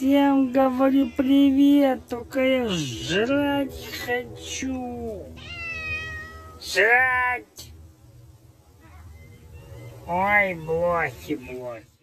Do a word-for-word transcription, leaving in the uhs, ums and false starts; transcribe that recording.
Всем говорю привет, только я жрать хочу. Жрать. Ой, блохи, блохи.